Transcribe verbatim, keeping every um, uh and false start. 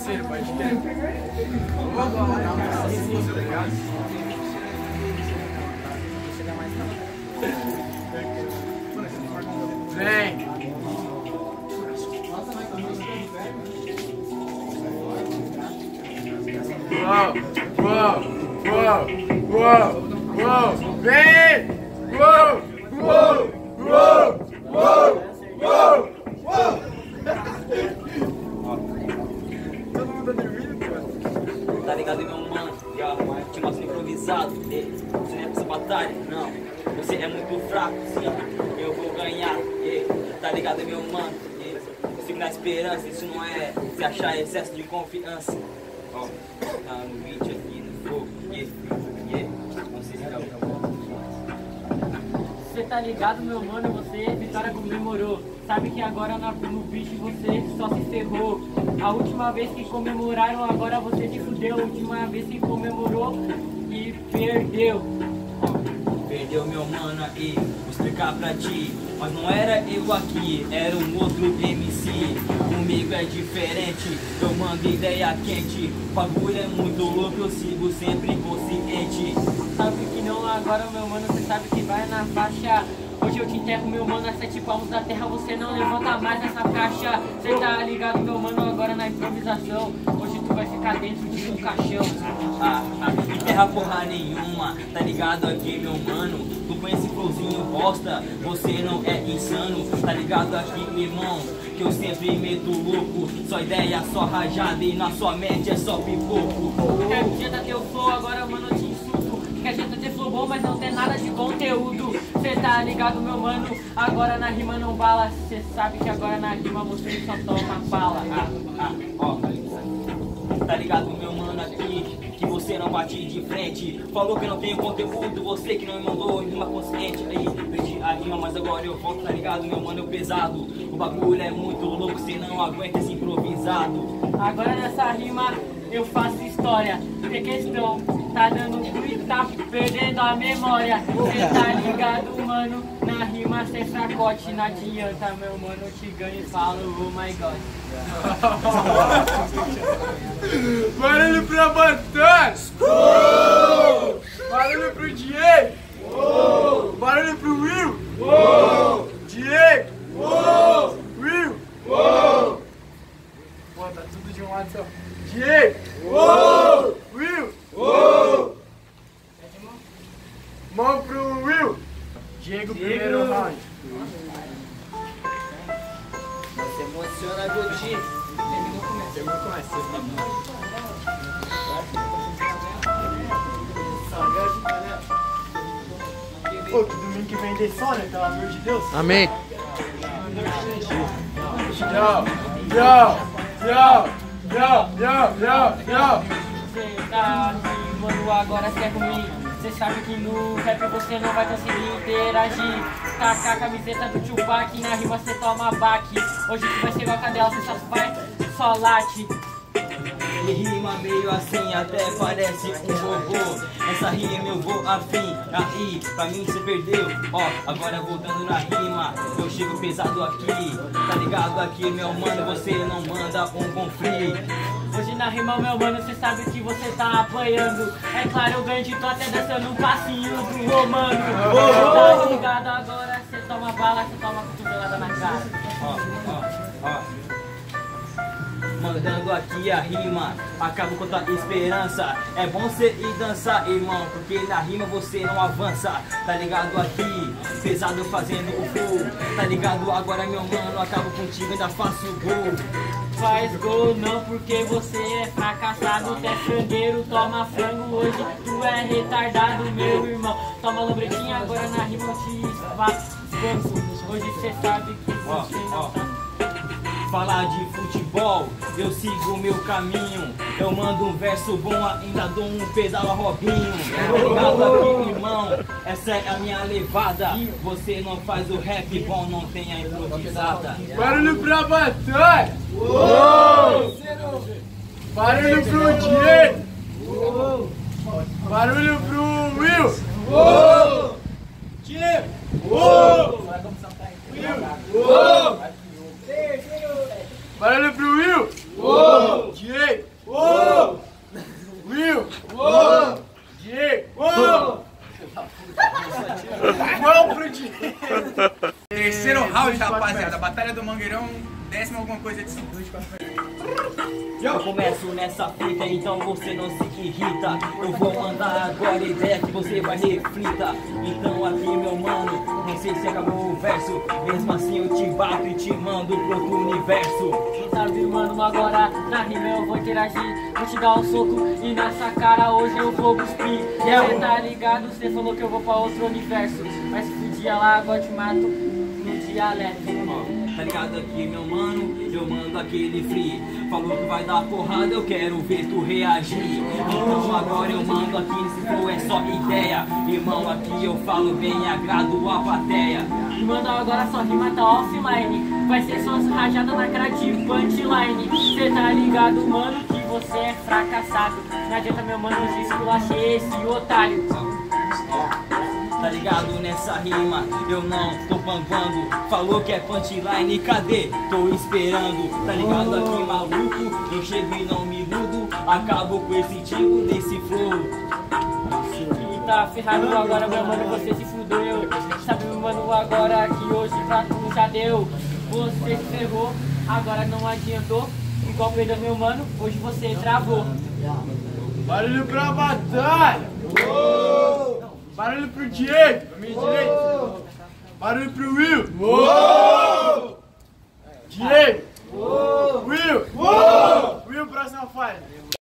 Sério, pode ter. Vem! Uou! Uou! Uou! Uou! Uou! Vem! Uou! Uou! Uou! Uou! Uou! Uou! Todo mundo tá dormindo, cara? Tá ligado, meu mano? Já te mostro improvisado. Você não é pra essa batalha, não. Você é muito fraco, sim. Eu vou ganhar. Tá ligado, meu mano? Eu sigo na esperança. Isso não é se achar excesso de confiança. Ó, tá no beat aqui, no fogo. Yeah, yeah. Não sei se dá pra Você tá ligado, meu mano? Você, vitória comemorou. Sabe que agora na, no beat você só se ferrou. A última vez que comemoraram, agora você se fudeu. A última vez que comemorou e perdeu. Perdeu, meu mano, aí, vou explicar pra ti. Mas não era eu aqui, era um outro M C. Comigo é diferente, eu mando ideia quente. O bagulho é muito louco, eu sigo sempre consciente. Sabe que não agora, meu mano, você sabe que vai na faixa. Hoje eu te enterro, meu mano, a sete palmos da terra. Você não levanta mais nessa caixa. Você tá ligado, meu mano, agora na improvisação. Hoje tu vai ficar dentro de um caixão. Ah, ah, enterra porra nenhuma, tá ligado aqui, meu mano? Tu conhece flowzinho bosta, você não é insano. Tá ligado aqui, meu irmão, que eu sempre meto louco. Só ideia, só rajada e na sua mente é só pipoco. Que adianta teu flow, agora, mano, eu te insulto. Que adianta ter flow bom, mas não tem nada de conteúdo. Cê tá ligado, meu mano, agora na rima não bala. Cê sabe que agora na rima você só toma bala. Ah, ah, ó, tá ligado, meu mano, aqui, que você não bate de frente. Falou que não tem conteúdo, você que não me mandou rima consciente. Aí, perdi a rima, mas agora eu volto, tá ligado, meu mano, eu pesado. O bagulho é muito louco, cê não aguenta esse improvisado. Agora nessa rima eu faço história. Tem questão, tá dando cu e tá perdendo a memória. Cê tá ligado, mano, na rima sem fracote. Não adianta, meu mano, eu te ganho e falo, oh my god. Barulho pra Bantan! Oh! Barulho pro Diego! Oh! Barulho pro Will! Oh! Diego! Oh! Will! Oh! Pô, tá tudo de um lado só. Diego! Oh! Will! Oh! Mão pro Will! Diego, primeiro round. Se emociona, Godinho. Terminou começa. Pô, que domingo que vem de sol, né? Pelo amor de Deus. Amém. Yo, yo, yo, yo, yo, yo, yo. Cê tá assim, mano, agora cê é ruim. Cê sabe que no rap você não vai conseguir interagir. Tá com a camiseta do Tupac, na rima cê toma baque. Hoje tu vai ser igual a cadela, cê só vai, só late. E rima meio assim, até parece um robô. Essa rima eu vou afim, aí pra mim cê perdeu. Ó, agora voltando na rima, eu chego pesado aqui. Tá ligado aqui, meu mano, você não manda um conflito. Hoje na rima, meu mano, cê sabe que você tá apanhando. É claro, eu ganho de tu até dançando um passinho do romano. Tá ligado agora, cê toma bala, cê toma cotovelada na cara. Ó, ó, ó. Mandando aqui a rima, acabo com tua esperança. É bom cê ir dançar, irmão, porque na rima você não avança. Tá ligado aqui, pesado fazendo o flow. Tá ligado agora, meu mano, acabo contigo, ainda faço o gol. Faz gol não, porque você é fracassado. Tu é frangueiro, toma frango. Hoje tu é retardado, meu irmão. Toma lambretinha, agora na rima eu te espanco. Hoje cê sabe que você não tá. Falar de futebol, eu sigo o meu caminho. Eu mando um verso bom, ainda dou um pedal a Robinho. Obrigado aqui, irmão, essa é a minha levada. Você não faz o rap bom, não tem a improvisada. Barulho pra Bantan! Oh! Barulho pro Diego! Oh! Barulho pro Will! Oh! Diego! Oh! Will! Oh! Barulho pro Will! Oh! Diego! Batalha do Mangueirão, décima alguma coisa de Eu começo nessa fita, então você não se irrita. Eu vou mandar agora a ideia que você vai reflita. Então aqui, meu mano, não sei se acabou o verso. Mesmo assim eu te bato e te mando pro outro universo. Quem sabe, mano, agora na rima eu vou interagir. Vou te dar um soco e nessa cara hoje eu vou cuspir. Cê tá ligado? Cê falou que eu vou pra outro universo. Mas se podia lá, agora eu te mato no dialeto, mano. Tá ligado aqui, meu mano? Eu mando aquele free. Falou que vai dar porrada, eu quero ver tu reagir. Então agora eu mando aqui, se for é só ideia. Irmão, aqui eu falo bem, agrado a plateia. E manda agora só rima tá offline. Vai ser só rajada na cara de punchline. Cê tá ligado, mano, que você é fracassado. Não adianta, meu mano, de esculachar esse otário. Tá ligado nessa rima, eu não tô panguando. Falou que é punchline, cadê? Tô esperando. Tá ligado aqui, maluco? Eu chego e não me iludo. Acabo com esse tipo desse flow. E tá ferrado agora, meu mano, você se fudeu. Sabe, meu mano, agora que hoje pra tu já deu. Você se ferrou, agora não adiantou. Igual perdeu, meu mano, hoje você travou. Barulho pra batalha! Uou! Barulho pro Diego, pra minha direita! Barulho pro Will! Uou! Diego! Uou! Will! Uou! Will, próxima fase!